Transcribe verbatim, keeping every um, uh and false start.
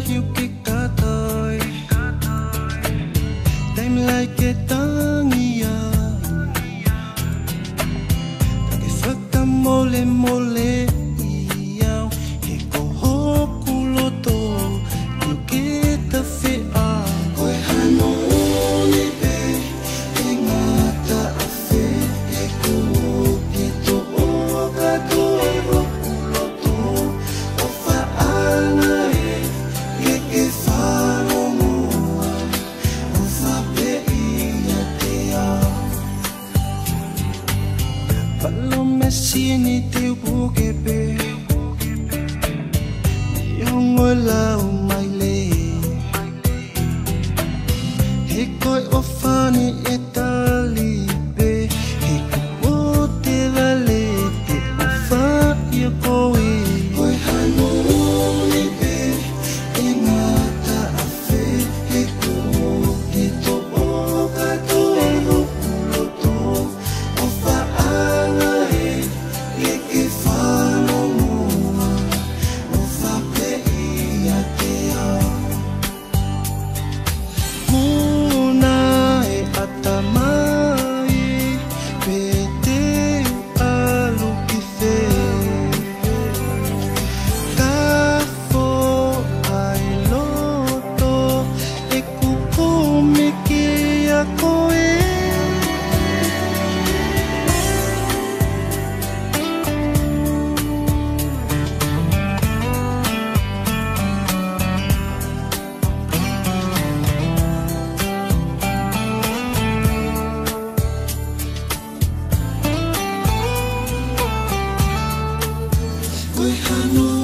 hiu cái cá tơi đem lại cái tang ia cái phật tam mole mole iau he ko hoku loto hiu cái ta fe a koi hano ni be e ngata a fe e ko ke to o ka to hoku loto o fa ana e ke ke fa no mua o fa pe ia te a Palo Messi ni te buke pe Yung wala umayle Hikoy ofani etali pe Hikoy te vale te ofa ya koe Koy hano ni pe Ingata afe Hikoy ito o kato Loto ofa ana e Yeke fano mua Ofa pe ia te a Muna e atamai Pe te alu ki fe Kafo ai loto E kuko me ke a koe Koy hano